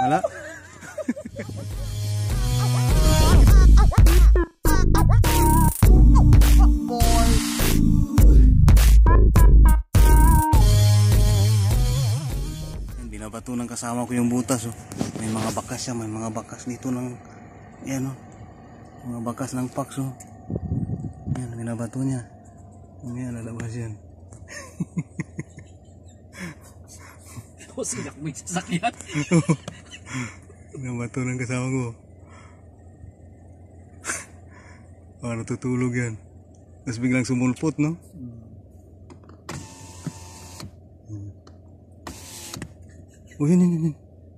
Hala. Binabato ng kasama ko yung butas, oh. May mga bakas siya, may mga bakas dito ng yan, oh. Mga bakas ng paks, oh. Yan, binabato niya. Yan, lalabas yan. O sinak mo yung sasakyan. Binabato ng kasama ko. Para natutulog yan. Tapos biglang sumulpot, no? Oh, yun.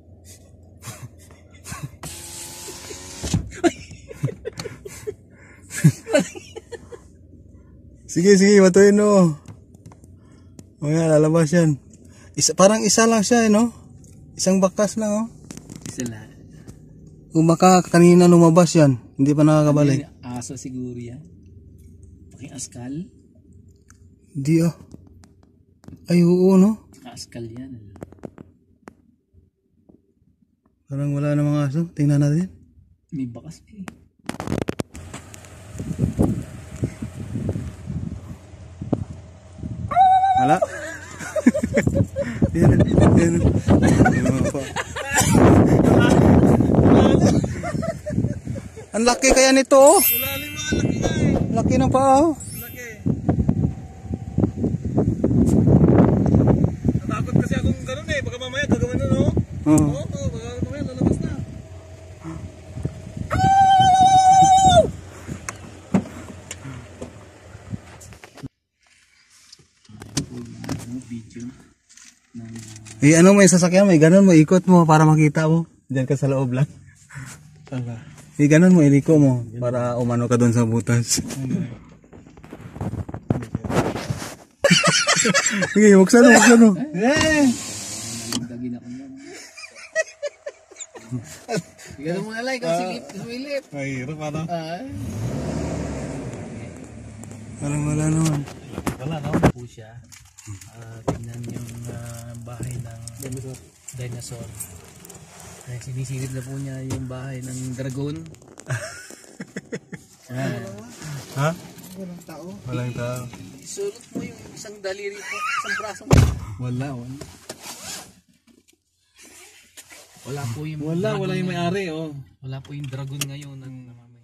Sige, matuin, no. O yan, lalabas yan. Parang isa lang siya, no? Isang bakas lang, oh. Isa lang. Kung baka kanina lumabas yan, hindi pa nakakabalik. Aso siguro yan. Paki-askal. Hindi, oh. Ay, oo, no? Askal yan. Parang wala na mga aso. Tingnan natin. May bakas eh. Wala. Yan. Ang laki kaya nito, oh. Laki ng paa, oh. Natakot kasi akong ganun eh. Baka mamaya gagawin na, no? Oo. Baka mamaya lalabas na. Video. Ano mo yung sasakyan, may ganun mo, ikot mo para makita mo. Diyan ka sa loob lang. Ganun mo, iliko mo para umano ka doon sa butas. Sige, buksan mo. Dagin ako mo. Ganun mo na lang, ikaw sumilip. Ay, hirap ano? Ay. Parang wala naman. Wala no? Po siya. Tingnan yung bahay ng dinosaur. Ay, sinisilip na po niya yung bahay ng dragon. Ha? Walang tao. Walang tao. Isulot mo yung isang daliri po, isang braso mo. Wala. Wala po yung Wala yung may-ari, oh. Wala po yung dragon ngayon ng